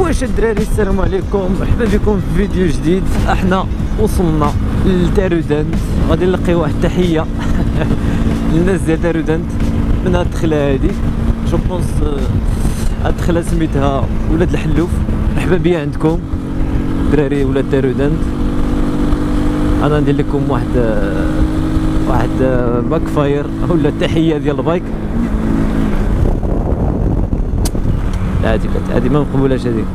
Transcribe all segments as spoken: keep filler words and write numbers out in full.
واش الدراري السلام عليكم، مرحبا بكم في فيديو جديد. احنا وصلنا لتارودانت، غادي نلقي واحد التحيه للناس ديال تارودانت من هاد الدخله هادي. جو بونس هاد الدخله سميتها ولاد الحلوف. مرحبا بيا عندكم دراري ولاد تارودانت. انا ندير لكم واحد واحد باك فاير ولا التحيه ديال البايك. هادي هادي ما مقبولاش هادي.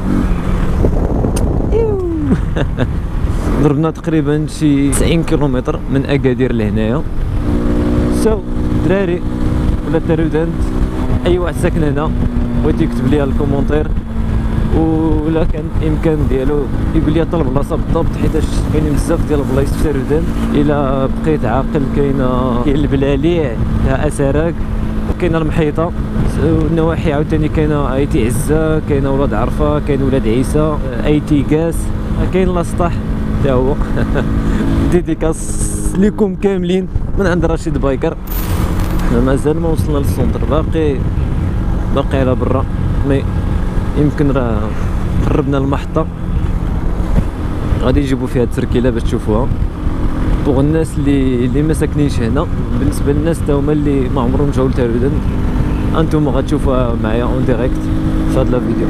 ضربنا تقريبا شي تسعين كيلومتر من اكادير لهنايا. سو دراري ولا تارودانت، اي واحد ساكن هنا بغيت يكتب لي الكومونتير ولا كان الامكان ديالو يقول لي طلب البلاصه بالضبط، حيتاش كاينين بزاف ديال البلايص في تارودانت. الا بقيت عاقل كاينه كاين البلاليع فيها اسراك، وكاينه المحيطه والنواحي عاوتاني كاينه ايتي عزه، كاينه ولاد عرفه، كاين ولاد عيسى، ايتي كاس، كاين لاسطح حتى هو. ديديكاس ليكم كاملين من عند رشيد بايكر. حنا مازال ما وصلنا للسونتر، باقي باقي على برا، مي يمكن راه قربنا المحطه. غادي يجيبوا فيها التركيله باش تشوفوها بوغ الناس اللي اللي ما ساكنينش هنا. بالنسبه للناس تا هما اللي ما عمرهم جاو لتارودانت، انتم غتشوفوها معايا اون ديريكت في هاد لا فيديو.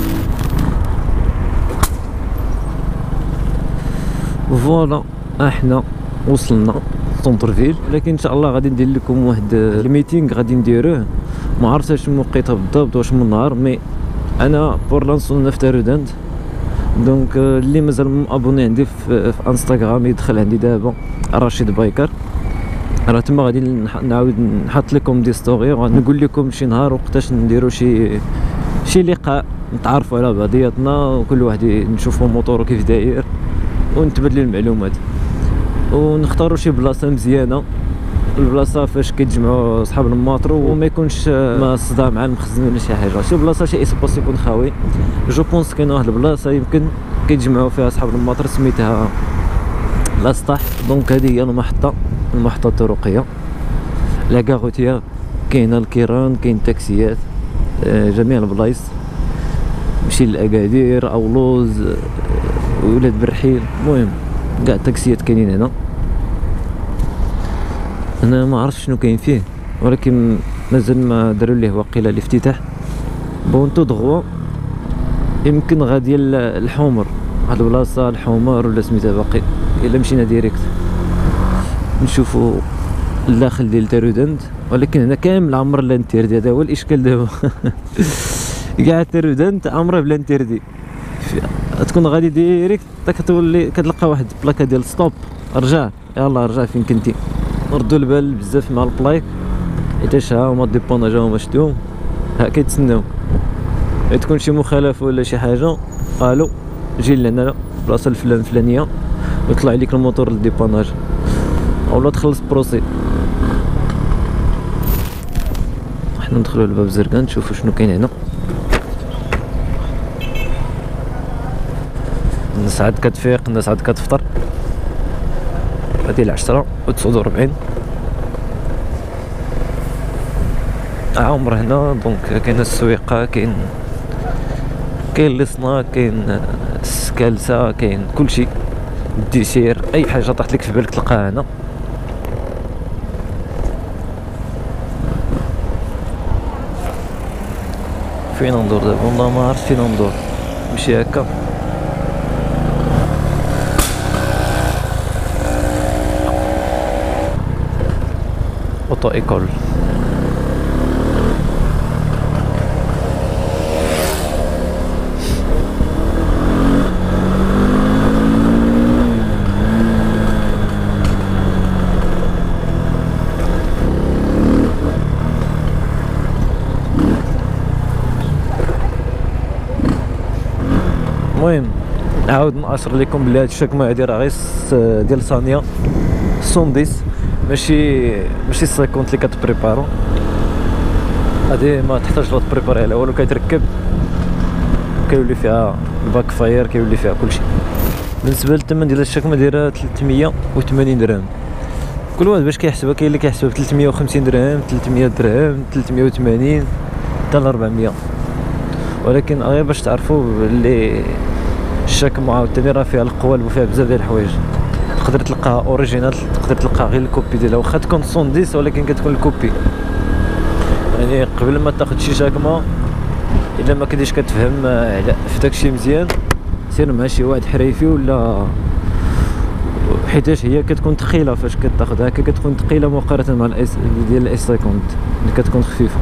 فوالا احنا وصلنا سونتر فيل، ولكن ان شاء الله غادي ندير لكم واحد الميتينغ غادي نديروه. ما عرفتش الموقيته بالضبط واش من النهار، مي انا بور لانسون في تارودانت. دونك اللي مازال ابوني عندي في, في انستغرام يدخل عندي دابا رشيد بايكر، راه تما غادي نعاود نحط لكم دي ستوري ونقول لكم شي نهار وقتاش نديروا شي شي لقاء نتعرفوا على بعضياتنا، وكل واحد نشوفوا موتورو كيف داير ونتبادلوا المعلومات، ونختاروا شي بلاصه مزيانه. البلاصه فاش كيتجمعوا صحاب الماطرو وما يكونش ما صداع مع المخزن ولا شي حاجه، شي بلاصه شي اسباس يكون خاوي. جو بونس كاينه واحد البلاصه يمكن كيتجمعوا فيها صحاب الماطر سميتها لاسطح. دونك هذه هي المحطه المحطه الطرقيه. لا كاروتيير كاينه الكيران، كاين تاكسيات جميع البلايص، مشي لاكادير او لوز ولاد برحيل، المهم كاع التاكسيات كاينين هنا. انا ما عرفتش شنو كاين فيه، ولكن مازال ما داروا ليه وقيله الافتتاح. بونتو دغوا يمكن غادي الحمر، واحد البلاصه الحمر ولا سميتها باقي. الا مشينا ديريكت نشوفوا الداخل ديال تارودانت، ولكن هنا كامل عمر لانتيردي. هذا هو الاشكال دابا. كاع تارودانت عمره بلا انتيردي، تكون غادي ديريكت كتولي كتلقى واحد البلاكه ديال ستوب، رجع يلاه رجع فين كنتي. نردوا البال بزاف مع البلايك، حيتاش ها هما ديبوناج هما شدوهم، ها كيتسناو تكون شي مخالفه ولا شي حاجه، قالوا جي لهنا البلاصه الفلان الفلانيه ويطلع لك الموتور للديبوناج اولا تخلص بروسي. حنا ندخلوا لباب زرقاء نشوفوا شنو كاين هنا. الناس عاد كتفيق، الناس عاد كتفطر. هادي العشرة وتسعود وربعين عمر هنا. دونك كاين السويقه، كاين كاين لصنا، كاين السكالسه، كاين كلشي، الديسير، اي حاجه طاحت لك في بالك تلقاها هنا. فين ندور دابا؟ والله ما عرفت فين ندور، نمشي هكا. اوتو ايكول. المهم نعاود ناشر لكم بلي هاد الشكمه هادي راه غير ديال صانيه سونديس، ماشي ماشي سيكونت اللي كتبريبارو. هادي ما تحتاج لا تبريباري على والو، كيتركب كيولي فيها الباك فاير، كيولي فيها كلشي. بالنسبه للثمن ديال الشكمه دايره ثلاثمية وثمانين درهم. كل واحد باش كيحسبها، كاين اللي كيحسبها ب ثلاثمية وخمسين درهم، ثلاثمية درهم، ثلاثمية وثمانين حتى ل أربعمية. ولكن غير باش تعرفوا بلي الشاكمو عاوتاني راه فيها القوالب وفيها بزاف ديال الحوايج. تقدر تلقاها اوريجينال، تقدر تلقى غير الكوبي ديالها واخا تكون مية وعشرة ولكن كتكون الكوبي. يعني قبل ما تاخذ شي شاكمه الا ما كنتيش كتفهم على في داكشي مزيان سير مع شي واحد حريفي ولا، حيتاش هي كتكون ثقيله فاش كتاخذها هكا، كتكون ثقيله مقارنه مع الاس ديال الاس خمسين اللي كتكون خفيفه.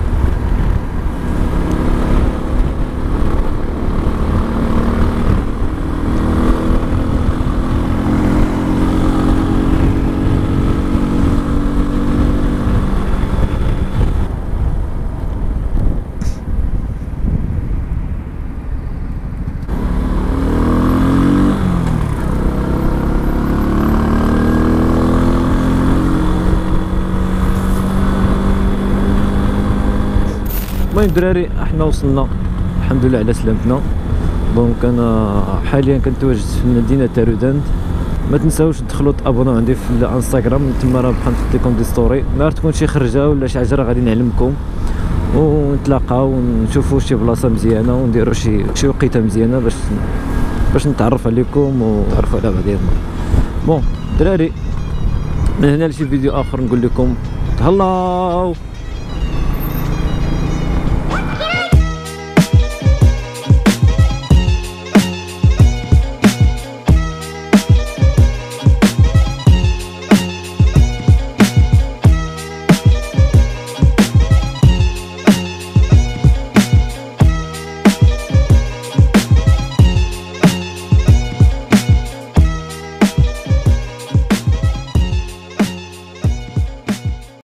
المهم الدراري احنا وصلنا الحمد لله على سلامتنا. دونك انا حاليا كنتواجد في مدينه تارودانت. ما تنساوش تدخلوا تابوناو عندي في الانستغرام، تما راه بقا نحط لكم دي ستوري، نهار تكون شي خرجه ولا شي حاجه راه غادي نعلمكم ونتلاقاو ونشوفوا شي بلاصه مزيانه ونديروا شي شي وقيته مزيانه باش باش نتعرف عليكم وتعرفوا على بعضياتنا. بون دراري، من هنا لشي فيديو اخر نقول لكم تهلاو.